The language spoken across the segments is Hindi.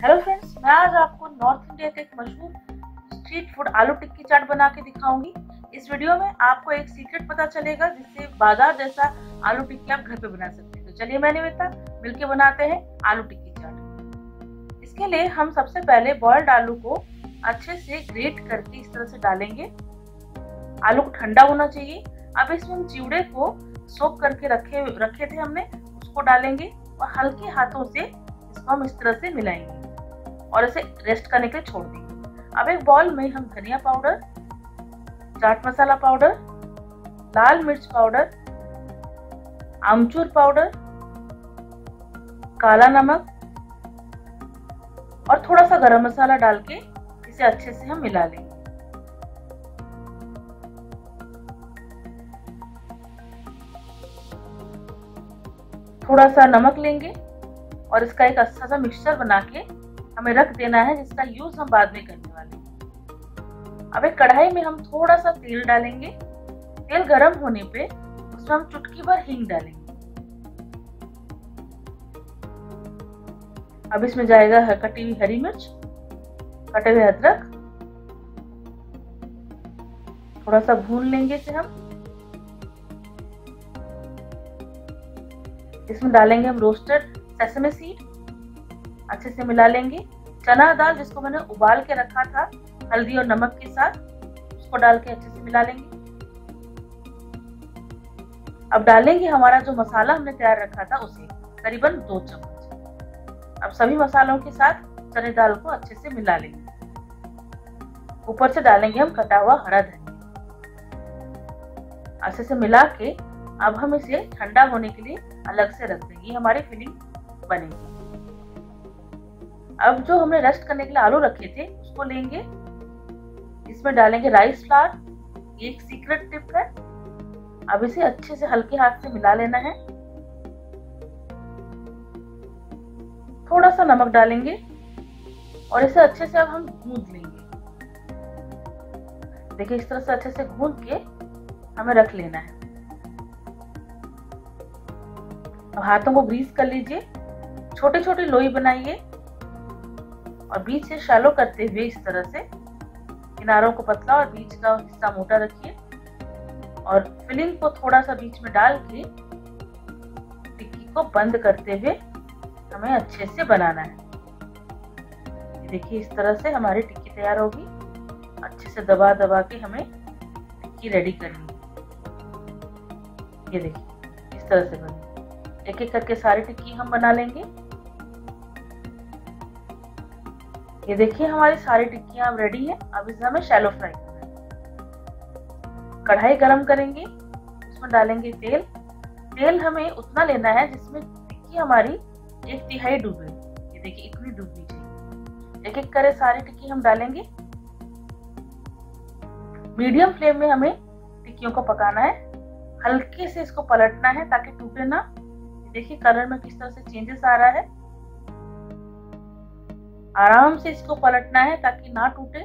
हेलो फ्रेंड्स, मैं आज आपको नॉर्थ इंडिया के एक मशहूर स्ट्रीट फूड आलू टिक्की चाट बना के दिखाऊंगी। इस वीडियो में आपको एक सीक्रेट पता चलेगा जिससे बाजार जैसा आलू टिक्की आप घर पे बना सकते हैं। तो चलिए मैं निवेदिता मिलके बनाते हैं आलू टिक्की चाट। इसके लिए हम सबसे पहले बॉइल्ड आलू को अच्छे से ग्रेट करके इस तरह से डालेंगे। आलू को ठंडा होना चाहिए। अब इसमें हम चिवड़े को सोक करके रखे थे हमने, उसको डालेंगे और हल्के हाथों से इसको हम इस तरह से मिलाएंगे और इसे रेस्ट करने के लिए छोड़ देंगे। अब एक बॉल में हम धनिया पाउडर, चाट मसाला पाउडर, लाल मिर्च पाउडर, आमचूर पाउडर, काला नमक और थोड़ा सा गरम मसाला डाल के इसे अच्छे से हम मिला लेंगे। थोड़ा सा नमक लेंगे और इसका एक अच्छा सा मिक्सचर बना के हमें रख देना है, जिसका यूज हम बाद में करने वाले हैं। अब एक कढ़ाई में हम थोड़ा सा तेल डालेंगे। तेल गरम होने पे उसमें हम चुटकी भर हींग डालेंगे। अब इसमें जाएगा कटी हुई हरी मिर्च, कटे हुए अदरक, थोड़ा सा भून लेंगे इसे हम। इसमें डालेंगे हम रोस्टेड सेसमे सीड, अच्छे से मिला लेंगे। चना दाल जिसको मैंने उबाल के रखा था हल्दी और नमक के साथ, उसको डाल के अच्छे से मिला लेंगे। अब डालेंगे हमारा जो मसाला हमने तैयार रखा था उसे, करीबन 2 चम्मच। अब सभी मसालों के साथ चने दाल को अच्छे से मिला लेंगे। ऊपर से डालेंगे हम कटा हुआ हरा धनिया। अच्छे से मिला के अब हम इसे ठंडा होने के लिए अलग से रख देंगे। हमारी फिलिंग बनेगी। अब जो हमने रेस्ट करने के लिए आलू रखे थे उसको लेंगे, इसमें डालेंगे राइस फ्लावर। ये एक सीक्रेट टिप है। अब इसे अच्छे से हल्के हाथ से मिला लेना है। थोड़ा सा नमक डालेंगे और इसे अच्छे से अब हम गूंद लेंगे। देखिए इस तरह से अच्छे से गूंद के हमें रख लेना है। अब हाथों को ग्रीस कर लीजिए। छोटे छोटे लोई बनाइए और बीच से शैलो करते हुए इस तरह से किनारों को पतला और बीच का हिस्सा मोटा रखिए और फिलिंग को थोड़ा सा बीच में डाल के टिक्की को बंद करते हुए हमें अच्छे से बनाना है। देखिए इस तरह से हमारी टिक्की तैयार होगी। अच्छे से दबा दबा के हमें टिक्की रेडी करनी है। ये देखिए इस तरह से बनी। एक एक करके सारी टिक्की हम बना लेंगे। ये देखिए हमारी सारी टिक्कियां अब रेडी है। अब इसे हमें शैलो फ्राई करना है। कढ़ाई गरम करेंगे, उसमें डालेंगे तेल। तेल हमें उतना लेना है जिसमें टिक्की हमारी 1/3 डूबे। ये देखिए इतनी डूबनी चाहिए। एक एक करे सारी टिक्की हम डालेंगे। मीडियम फ्लेम में हमें टिक्कियों को पकाना है। हल्के से इसको पलटना है ताकि टूटे ना। देखिए कलर में किस तरह से चेंजेस आ रहा है। आराम से इसको पलटना है ताकि ना टूटे।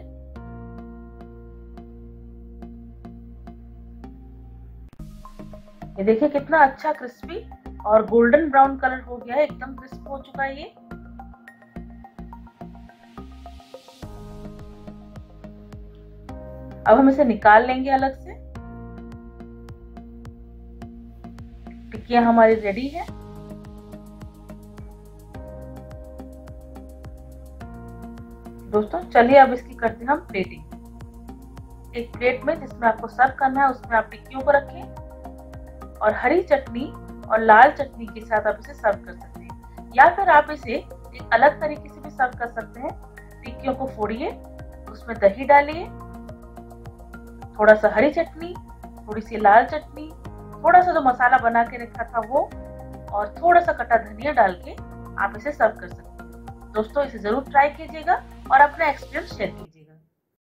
ये देखिए कितना अच्छा क्रिस्पी और गोल्डन ब्राउन कलर हो गया है। एकदम क्रिस्प हो चुका है ये। अब हम इसे निकाल लेंगे अलग से। टिक्कियां हमारी रेडी है। दोस्तों चलिए अब इसकी करते हैं हम प्लेटिंग। एक प्लेट में जिसमें आपको सर्व करना है उसमें आप टिक्कियों को रखें और हरी चटनी और लाल चटनी के साथ आप इसे सर्व कर सकते हैं, या फिर आप इसे एक अलग तरीके से भी सर्व कर सकते हैं। टिक्कियों को फोड़िए, उसमें दही डालिए, थोड़ा सा हरी चटनी, थोड़ी सी लाल चटनी, थोड़ा सा जो मसाला बना के रखा था वो और थोड़ा सा कटा धनिया डाल के आप इसे सर्व कर सकते हैं। दोस्तों इसे जरूर ट्राई कीजिएगा और अपना एक्सपीरियंस शेयर कीजिए।